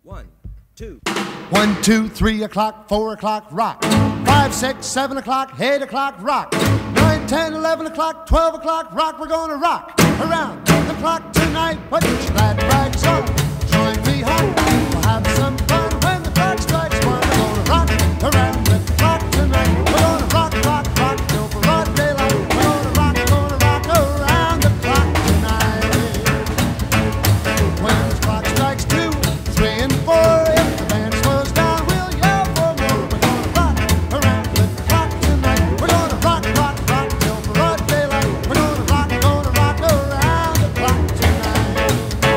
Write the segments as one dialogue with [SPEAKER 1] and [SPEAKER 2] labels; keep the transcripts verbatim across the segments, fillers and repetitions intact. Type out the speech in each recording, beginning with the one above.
[SPEAKER 1] One, two.
[SPEAKER 2] One, two, three o'clock, four o'clock, rock. Five, six, seven o'clock, eight o'clock, rock. Nine, ten, eleven o'clock, twelve o'clock, rock. We're gonna rock around the clock tonight. Put your glad rags on, join me home. We'll have some fun when the clock strikes one. We're gonna rock around the clock tonight. We're gonna rock, rock, rock till broad daylight. We're gonna rock, gonna rock around the clock tonight. When the clock strikes two, three and four, if the band slows down, we'll yell for more. We're gonna rock around the clock tonight. We're gonna rock, rock, rock till broad daylight. We're gonna rock, gonna rock around the clock tonight.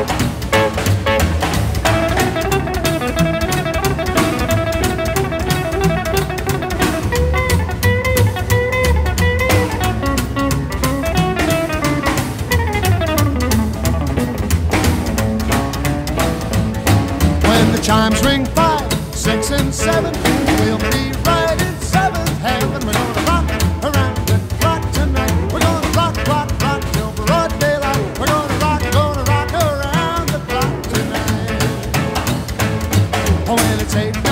[SPEAKER 2] When the chimes ring five, six, and seven, we'll be right in seventh heaven. We're gonna rock around the clock tonight. We're gonna rock, rock, rock till broad daylight. We're gonna rock, gonna rock around the clock tonight. Oh, when it's eight.